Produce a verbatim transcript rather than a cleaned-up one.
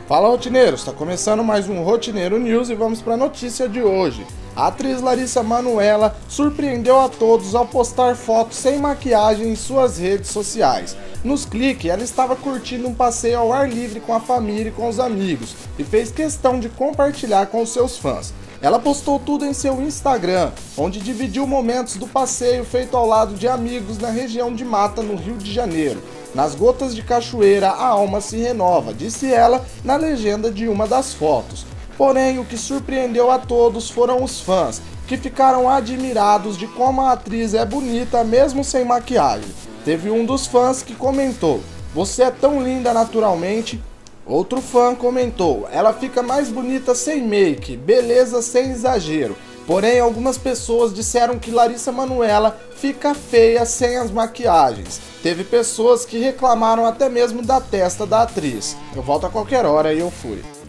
Fala, rotineiros, está começando mais um Rotineiro News e vamos para a notícia de hoje. A atriz Larissa Manoela surpreendeu a todos ao postar fotos sem maquiagem em suas redes sociais. Nos cliques, ela estava curtindo um passeio ao ar livre com a família e com os amigos e fez questão de compartilhar com os seus fãs. Ela postou tudo em seu Instagram, onde dividiu momentos do passeio feito ao lado de amigos na região de Mata, no Rio de Janeiro. Nas gotas de cachoeira a alma se renova, disse ela na legenda de uma das fotos. Porém, o que surpreendeu a todos foram os fãs, que ficaram admirados de como a atriz é bonita mesmo sem maquiagem. Teve um dos fãs que comentou: "Você é tão linda naturalmente." Outro fã comentou: "Ela fica mais bonita sem make, beleza sem exagero." Porém, algumas pessoas disseram que Larissa Manoela fica feia sem as maquiagens. Teve pessoas que reclamaram até mesmo da testa da atriz. Eu volto a qualquer hora e eu fui.